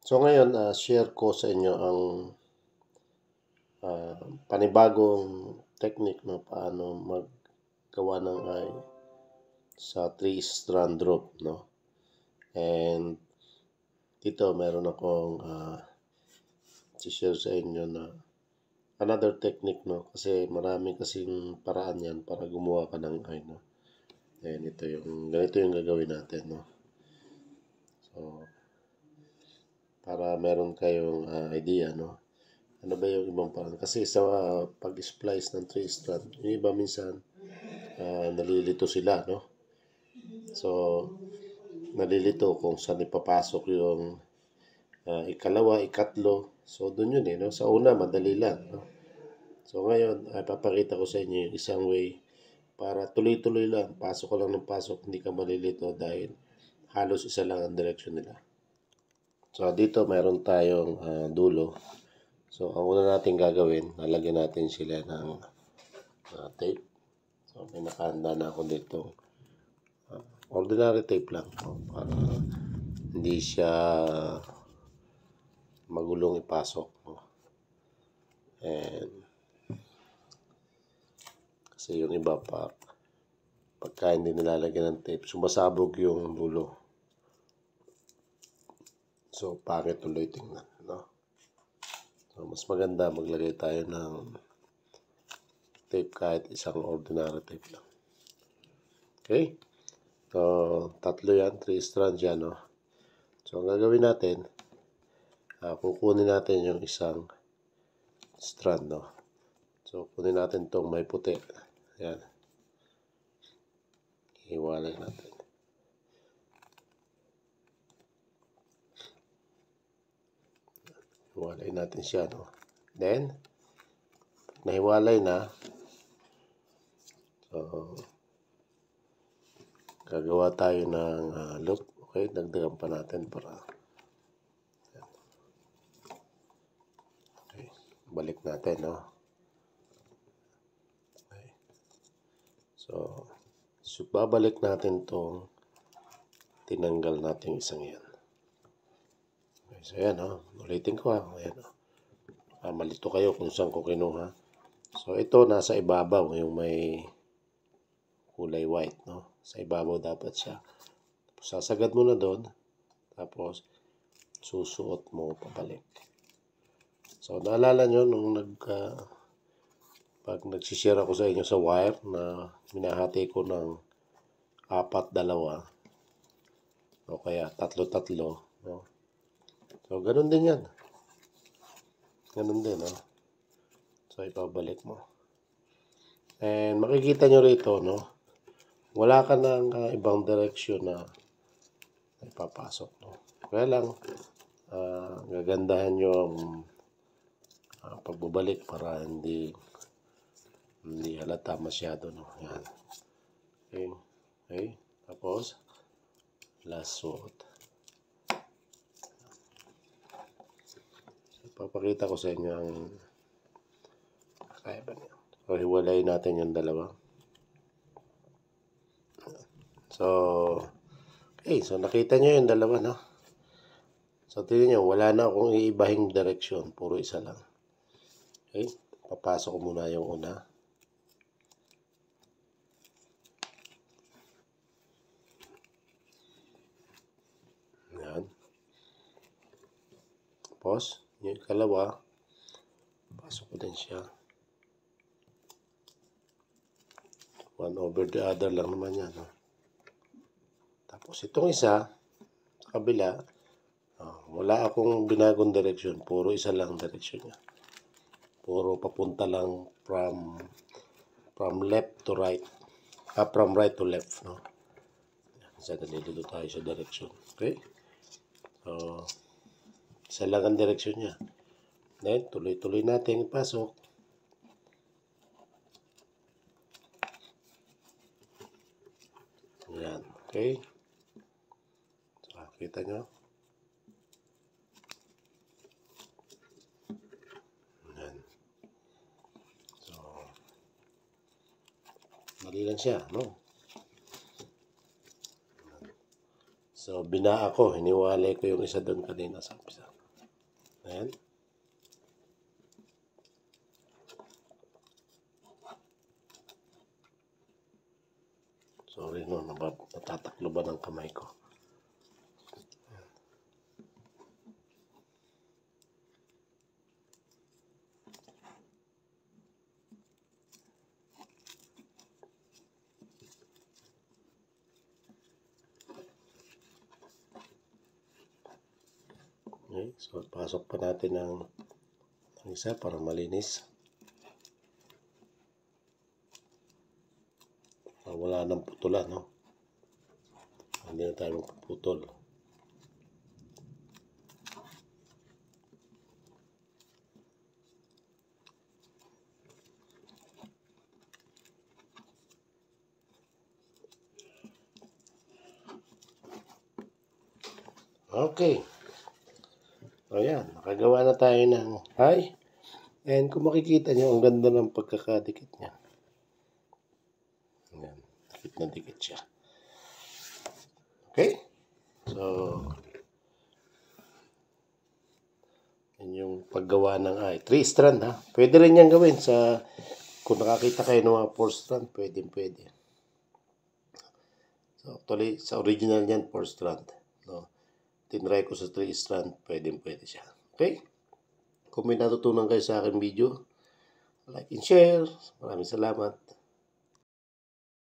So ngayon, share ko sa inyo ang panibagong technique no paano maggawa ng eye sa 3-strand rope, no? And dito meron akong share sa inyo na another technique, no? Kasi marami kasing paraan yan para gumawa ka ng eye, no? And ganito yung gagawin natin, no? So, para meron kayong idea, no? Ano ba yung ibang paraan? Kasi sa pag-splice ng 3-strand, yung iba minsan nalilito sila, no? So, nalilito kung saan ipapasok yung ikalawa, ikatlo. So, dun yun no? Sa una, madali lang, no? So, ngayon, papakita ko sa inyo yung isang way para tuloy-tuloy lang. Pasok ko lang ng pasok, hindi ka malilito dahil halos isa lang ang direksyon nila. So, dito mayroon tayong dulo. So, ang una natin gagawin, lalagyan natin sila ng tape. So, may nakahanda na ako dito. Ordinary tape lang. Para hindi siya magulong ipasok. And, kasi yung iba pagka hindi nilalagyan ng tape, sumasabog yung dulo. So, pangit tuloy tingnan. No? So, mas maganda maglagay tayo ng tape kahit isang ordinary tape lang. Okay? So, tatlo yan, 3 strands yan, no? So, ang gagawin natin, kukunin natin yung isang strand, no? So, kunin natin tong may puti. Yan. Hiwalay natin. Hiwalay natin siya, no? Then, nahiwalay na, so, gagawa tayo ng loop. Okay, dagdagan pa natin para okay, balik natin, no? Okay. So, babalik natin tong tinanggal natin isang yan. Okay, so yan, no? Ulitin ko, ayan, no? Malito kayo kung saan ko kinuha. So, ito nasa ibabaw, yung may kulay white, no? Sa ibabaw dapat siya. Tapos, sasagad mo na doon. Tapos, susuot mo pabalik. So, naalala nyo nung pag nagsishare ako sa inyo sa wire na minahati ko ng 4-2 o kaya 3-3, no? So, ganun din yan. Ganun din, no? So, ipabalik mo. And makikita nyo rito, no? Wala ka ng ibang direksyon na ipapasok, no? Kaya lang, gagandahan nyo ang pagbabalik para hindi halata masyado, no? Yan. Okay. Okay. Tapos, last suot. So, papakita ko sa inyo ang kaiba niya. So, hiwalay natin yung dalawa. So, okay. So, nakita nyo yung dalawa, no? So, tignan nyo, wala na akong iibahing direksyon. Puro isa lang. Okay. Papasok ko muna yung una. Yan. Tapos, yung ikalawa, pasok ko din siya. 1 over the other lang naman yan, no? Tapos, itong isa, sa kabila, wala akong binagong direksyon. Puro isa lang direksyon niya. Puro papunta lang from left to right. From right to left, no? Isa nalilito tayo sa direksyon. Okay? So, isa lang ang direksyon niya. Then, tuloy-tuloy natin ipasok. Yan. Okay? So, kita nyo? Yan. So, mali lang siya, no? So, binaa ko. Hiniwalay ko yung isa doon kanina sa umpisa. Ayan. Sorry no, natataklo ba ng kamay ko? Okay, so pasok pa natin ng isa para malinis. Wala nang putulan, no? Hindi na tayo magpuputol. Okay. O yan, nakagawa na tayo ng high. And kung makikita nyo, ang ganda ng pagkakadikit niya. Ayan, dikit na dikit siya. Okay? So, yan yung paggawa ng eye. 3 strand ha. Pwede rin yan gawin sa, kung nakakita kayo ng mga 4 strand, pwede. So, actually, sa original niyan, 4 strand. No? Tinry ko sa 3 strand, pwede siya. Okay? Kung may natutunan kayo sa aking video, like and share. Maraming salamat.